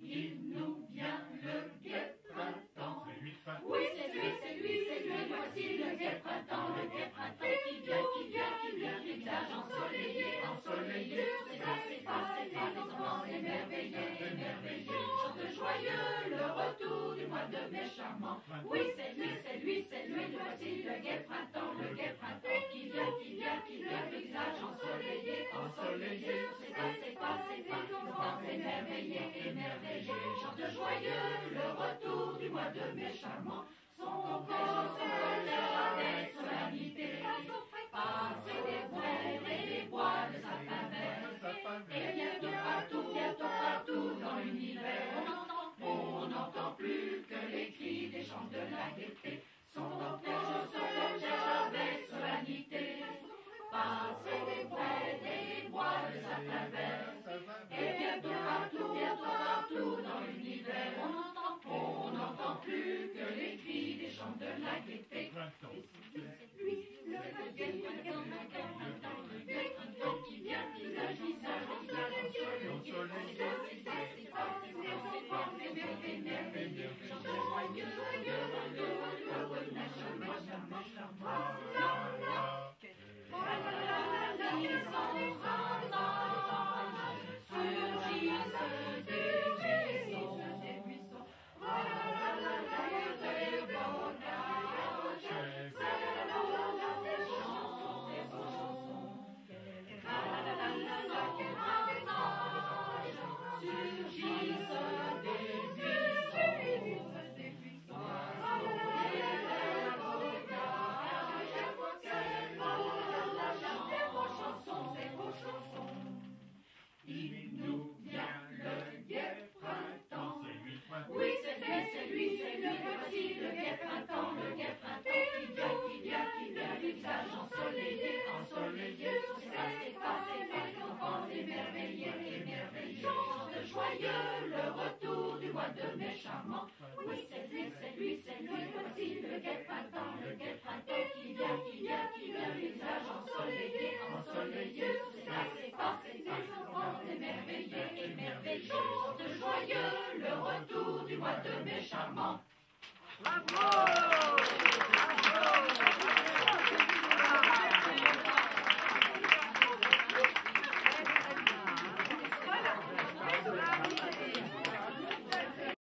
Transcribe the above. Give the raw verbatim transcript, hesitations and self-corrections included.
Il nous vient le gai printemps. Oui, c'est lui, c'est lui, c'est lui, voici le gai printemps, le gai printemps qui vient, qui vient, qui vient, visage ensoleillé, ensoleillé. C'est pas, c'est pas, c'est pas, les enfants émerveillés, émerveillés. Chante joyeux le retour du mois de mai charmant. Oui, c'est lui, c'est lui, c'est lui, voici le gai printemps, le gai printemps qui vient, qui vient, qui vient, visage ensoleillé, ensoleillé. C'est pas, c'est pas, c'est pas, les enfants émerveillés, émerveillés. Chante joyeux le retour du mois de mai charmant. Son corps se lève avec solennité. Passer des bois et des bois de sapin vert. Et bientôt partout, bientôt partout dans l'univers, on n'entend plus que les cris des chants de la gaieté. Son cortège se lève avec solennité. Passer des bois et des bois de sapin vert. Et bientôt partout, bientôt partout dans l'univers, on n'entend plus que les cris des chants de la gaieté. Lui, le gai printemps, le gai printemps, le gai printemps qui vient, visage, visage, visage ensoleillé. C'est pas, c'est pas, c'est pas, c'est pas, émerveillé, émerveillé. Chante joyeux, joyeux, heureux, heureux, charmant, charmant, charmant. La, la, ils sont rares, surgissent des buissons. Voilà les bocages, c'est beau, ces chansons, ces beaux chansons. Surgissent des buissons. Il nous vient le gai printemps. Oui, c'est lui, c'est lui, c'est lui, voici le gai printemps, le gai printemps qui vient, qui vient, qui vient, visage ensoleillé, ensoleillé. C'est pas, c'est pas, c'est pas, les enfants émerveillés, émerveillés. Chante joyeux le retour du mois de mai charmant. Oui, c'est lui, c'est lui, c'est lui, voici le gai printemps, le gai printemps qui vient, qui vient, qui vient, visage ensoleillé, ensoleillé. C'est pas, c'est pas, c'est pas, les enfants émerveillés, émerveillés. Chante joyeux le retour du mois de mai charmant. Bravo!